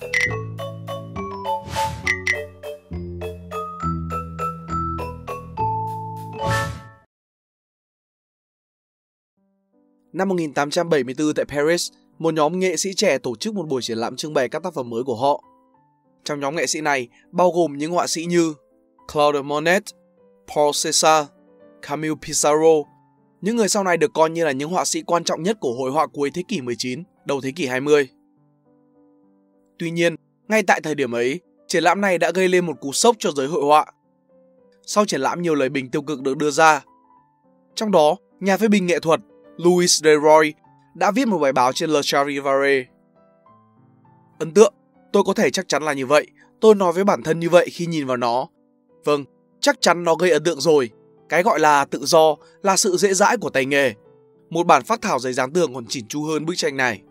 Năm 1874 tại Paris, một nhóm nghệ sĩ trẻ tổ chức một buổi triển lãm trưng bày các tác phẩm mới của họ. Trong nhóm nghệ sĩ này bao gồm những họa sĩ như Claude Monet, Paul Cézanne, Camille Pissarro, những người sau này được coi như là những họa sĩ quan trọng nhất của hội họa cuối thế kỷ 19, đầu thế kỷ 20. Tuy nhiên, ngay tại thời điểm ấy, triển lãm này đã gây lên một cú sốc cho giới hội họa. Sau triển lãm, nhiều lời bình tiêu cực được đưa ra. Trong đó, nhà phê bình nghệ thuật Louis Leroy đã viết một bài báo trên Le Charivari. Ấn tượng, tôi có thể chắc chắn là như vậy. Tôi nói với bản thân như vậy khi nhìn vào nó. Vâng, chắc chắn nó gây ấn tượng rồi. Cái gọi là tự do là sự dễ dãi của tay nghề. Một bản phác thảo giấy dán tường còn chỉn chu hơn bức tranh này.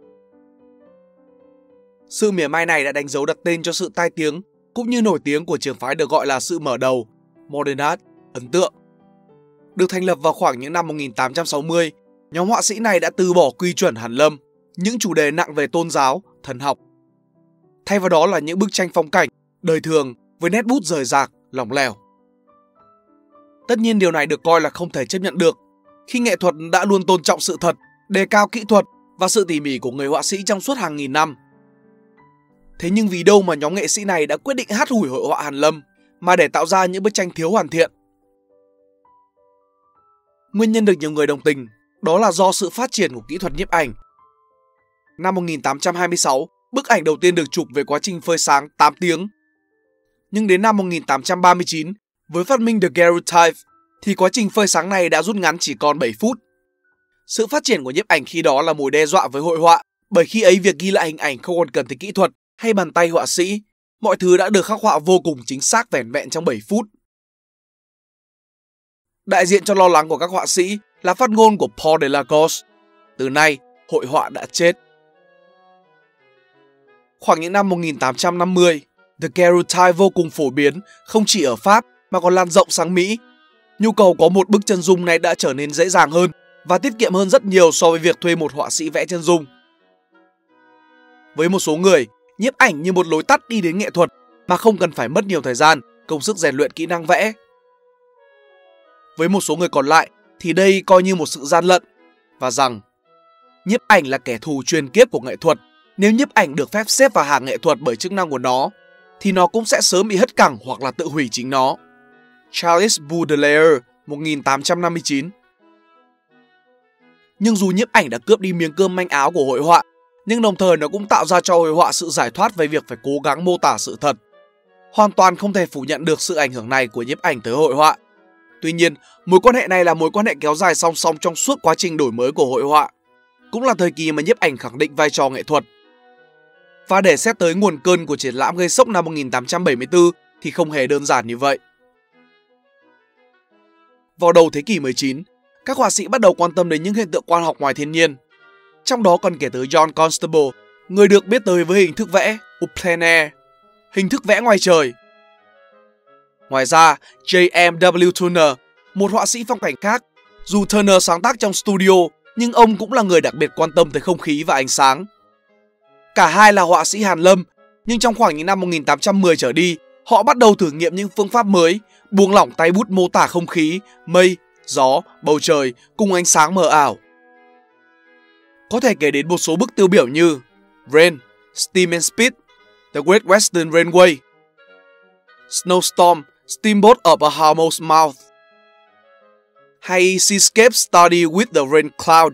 Sự mỉa mai này đã đánh dấu đặt tên cho sự tai tiếng cũng như nổi tiếng của trường phái được gọi là sự mở đầu, Modern Art, ấn tượng. Được thành lập vào khoảng những năm 1860, nhóm họa sĩ này đã từ bỏ quy chuẩn hàn lâm, những chủ đề nặng về tôn giáo, thần học. Thay vào đó là những bức tranh phong cảnh, đời thường với nét bút rời rạc, lỏng lẻo. Tất nhiên điều này được coi là không thể chấp nhận được, khi nghệ thuật đã luôn tôn trọng sự thật, đề cao kỹ thuật và sự tỉ mỉ của người họa sĩ trong suốt hàng nghìn năm. Thế nhưng vì đâu mà nhóm nghệ sĩ này đã quyết định hắt hủi hội họa hàn lâm, mà để tạo ra những bức tranh thiếu hoàn thiện? Nguyên nhân được nhiều người đồng tình, đó là do sự phát triển của kỹ thuật nhiếp ảnh. Năm 1826, bức ảnh đầu tiên được chụp về quá trình phơi sáng 8 tiếng. Nhưng đến năm 1839, với phát minh daguerreotype, thì quá trình phơi sáng này đã rút ngắn chỉ còn 7 phút. Sự phát triển của nhiếp ảnh khi đó là mối đe dọa với hội họa, bởi khi ấy việc ghi lại hình ảnh không còn cần tới kỹ thuật hay bàn tay họa sĩ, mọi thứ đã được khắc họa vô cùng chính xác vẻn vẹn trong 7 phút. Đại diện cho lo lắng của các họa sĩ là phát ngôn của Paul Delacoste: từ nay, hội họa đã chết. Khoảng những năm 1850, daguerreotype vô cùng phổ biến không chỉ ở Pháp mà còn lan rộng sang Mỹ. Nhu cầu có một bức chân dung này đã trở nên dễ dàng hơn và tiết kiệm hơn rất nhiều so với việc thuê một họa sĩ vẽ chân dung. Với một số người, nhiếp ảnh như một lối tắt đi đến nghệ thuật mà không cần phải mất nhiều thời gian, công sức rèn luyện kỹ năng vẽ. Với một số người còn lại thì đây coi như một sự gian lận và rằng nhiếp ảnh là kẻ thù truyền kiếp của nghệ thuật. Nếu nhiếp ảnh được phép xếp vào hàng nghệ thuật bởi chức năng của nó thì nó cũng sẽ sớm bị hất cẳng hoặc là tự hủy chính nó. Charles Baudelaire, 1859. Nhưng dù nhiếp ảnh đã cướp đi miếng cơm manh áo của hội họa, nhưng đồng thời nó cũng tạo ra cho hội họa sự giải thoát về việc phải cố gắng mô tả sự thật. Hoàn toàn không thể phủ nhận được sự ảnh hưởng này của nhiếp ảnh tới hội họa. Tuy nhiên, mối quan hệ này là mối quan hệ kéo dài song song trong suốt quá trình đổi mới của hội họa. Cũng là thời kỳ mà nhiếp ảnh khẳng định vai trò nghệ thuật. Và để xét tới nguồn cơn của triển lãm gây sốc năm 1874 thì không hề đơn giản như vậy. Vào đầu thế kỷ 19, các họa sĩ bắt đầu quan tâm đến những hiện tượng quang học ngoài thiên nhiên. Trong đó cần kể tới John Constable, người được biết tới với hình thức vẽ au plein air, hình thức vẽ ngoài trời. Ngoài ra, J.M.W. Turner, một họa sĩ phong cảnh khác, dù Turner sáng tác trong studio, nhưng ông cũng là người đặc biệt quan tâm tới không khí và ánh sáng. Cả hai là họa sĩ hàn lâm, nhưng trong khoảng những năm 1810 trở đi, họ bắt đầu thử nghiệm những phương pháp mới, buông lỏng tay bút mô tả không khí, mây, gió, bầu trời cùng ánh sáng mờ ảo. Có thể kể đến một số bức tiêu biểu như Rain, Steam and Speed, The Great Western Railway, Snowstorm, Steamboat of a Harmos Mouth, hay Seascape Study with the Rain Cloud.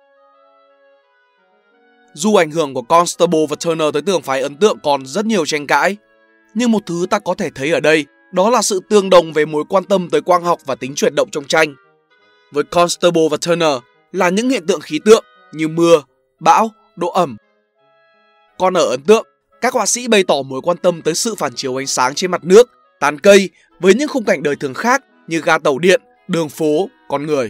Dù ảnh hưởng của Constable và Turner tới tường phái ấn tượng còn rất nhiều tranh cãi, nhưng một thứ ta có thể thấy ở đây đó là sự tương đồng về mối quan tâm tới quang học và tính chuyển động trong tranh. Với Constable và Turner là những hiện tượng khí tượng như mưa, bão, độ ẩm. Còn ở ấn tượng, các họa sĩ bày tỏ mối quan tâm tới sự phản chiếu ánh sáng trên mặt nước, tán cây với những khung cảnh đời thường khác như ga tàu điện, đường phố, con người.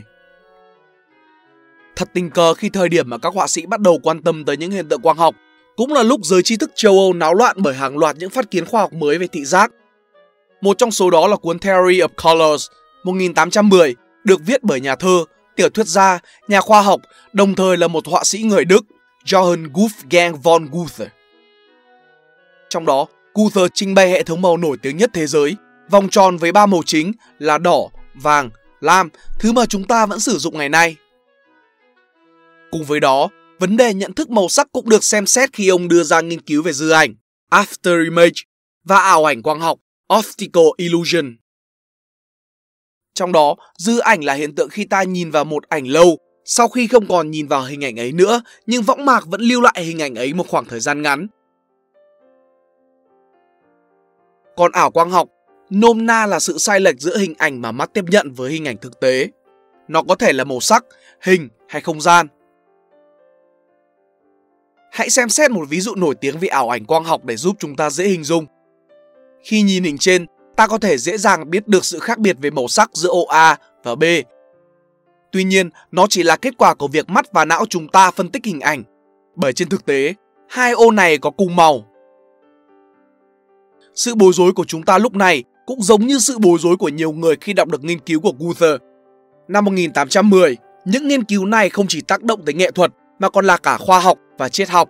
Thật tình cờ khi thời điểm mà các họa sĩ bắt đầu quan tâm tới những hiện tượng quang học cũng là lúc giới trí thức châu Âu náo loạn bởi hàng loạt những phát kiến khoa học mới về thị giác. Một trong số đó là cuốn Theory of Colors 1810 được viết bởi nhà thơ, tiểu thuyết gia, nhà khoa học, đồng thời là một họa sĩ người Đức, Johann Wolfgang von Goethe. Trong đó, Gunther trình bày hệ thống màu nổi tiếng nhất thế giới, vòng tròn với 3 màu chính là đỏ, vàng, lam, thứ mà chúng ta vẫn sử dụng ngày nay. Cùng với đó, vấn đề nhận thức màu sắc cũng được xem xét khi ông đưa ra nghiên cứu về dư ảnh, after image, và ảo ảnh quang học, optical illusion. Trong đó, dư ảnh là hiện tượng khi ta nhìn vào một ảnh lâu, sau khi không còn nhìn vào hình ảnh ấy nữa, nhưng võng mạc vẫn lưu lại hình ảnh ấy một khoảng thời gian ngắn. Còn ảo quang học, nôm na là sự sai lệch giữa hình ảnh mà mắt tiếp nhận với hình ảnh thực tế. Nó có thể là màu sắc, hình hay không gian. Hãy xem xét một ví dụ nổi tiếng về ảo ảnh quang học để giúp chúng ta dễ hình dung. Khi nhìn hình trên, ta có thể dễ dàng biết được sự khác biệt về màu sắc giữa ô A và B. Tuy nhiên, nó chỉ là kết quả của việc mắt và não chúng ta phân tích hình ảnh, bởi trên thực tế, hai ô này có cùng màu. Sự bối rối của chúng ta lúc này cũng giống như sự bối rối của nhiều người khi đọc được nghiên cứu của Gunther. Năm 1810, những nghiên cứu này không chỉ tác động tới nghệ thuật mà còn là cả khoa học và triết học.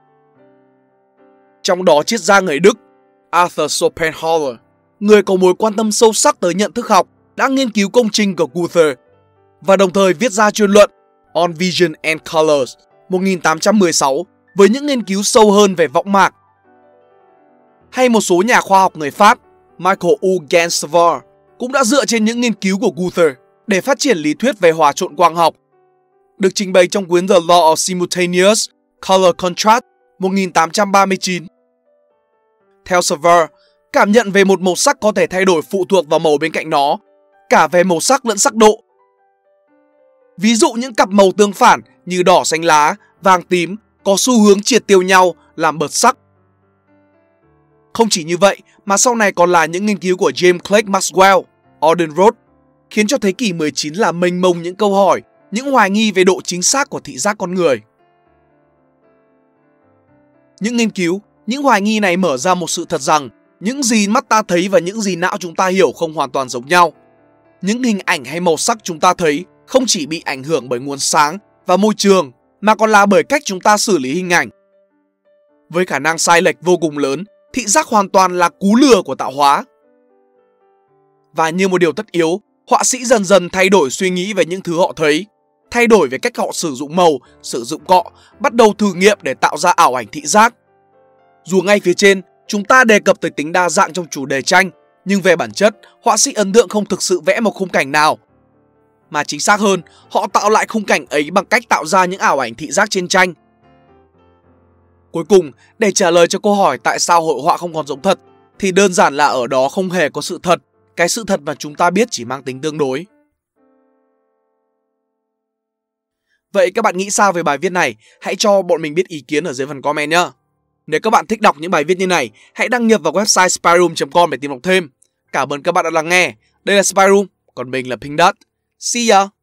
Trong đó triết gia người Đức Arthur Schopenhauer, người có mối quan tâm sâu sắc tới nhận thức học, đã nghiên cứu công trình của Gunther và đồng thời viết ra chuyên luận On Vision and Colors 1816 với những nghiên cứu sâu hơn về võng mạc. Hay một số nhà khoa học người Pháp Michael Huygensvart cũng đã dựa trên những nghiên cứu của Gunther để phát triển lý thuyết về hòa trộn quang học, được trình bày trong cuốn The Law of Simultaneous Color Contrast 1839. Theo Savart, cảm nhận về một màu sắc có thể thay đổi phụ thuộc vào màu bên cạnh nó, cả về màu sắc lẫn sắc độ. Ví dụ những cặp màu tương phản như đỏ xanh lá, vàng tím có xu hướng triệt tiêu nhau làm bật sắc. Không chỉ như vậy mà sau này còn là những nghiên cứu của James Clerk Maxwell, Oldenroth, khiến cho thế kỷ 19 là mênh mông những câu hỏi, những hoài nghi về độ chính xác của thị giác con người. Những nghiên cứu, những hoài nghi này mở ra một sự thật rằng những gì mắt ta thấy và những gì não chúng ta hiểu không hoàn toàn giống nhau. Những hình ảnh hay màu sắc chúng ta thấy không chỉ bị ảnh hưởng bởi nguồn sáng và môi trường mà còn là bởi cách chúng ta xử lý hình ảnh. Với khả năng sai lệch vô cùng lớn, thị giác hoàn toàn là cú lừa của tạo hóa. Và như một điều tất yếu, họa sĩ dần dần thay đổi suy nghĩ về những thứ họ thấy, thay đổi về cách họ sử dụng màu, sử dụng cọ, bắt đầu thử nghiệm để tạo ra ảo ảnh thị giác. Dù ngay phía trên, chúng ta đề cập tới tính đa dạng trong chủ đề tranh, nhưng về bản chất, họa sĩ ấn tượng không thực sự vẽ một khung cảnh nào. Mà chính xác hơn, họ tạo lại khung cảnh ấy bằng cách tạo ra những ảo ảnh thị giác trên tranh. Cuối cùng, để trả lời cho câu hỏi tại sao hội họa không còn giống thật, thì đơn giản là ở đó không hề có sự thật, cái sự thật mà chúng ta biết chỉ mang tính tương đối. Vậy các bạn nghĩ sao về bài viết này? Hãy cho bọn mình biết ý kiến ở dưới phần comment nhé. Nếu các bạn thích đọc những bài viết như này, hãy đăng nhập vào website spyroom.com để tìm đọc thêm. Cảm ơn các bạn đã lắng nghe. Đây là Spyroom, còn mình là Pink Dot. See ya!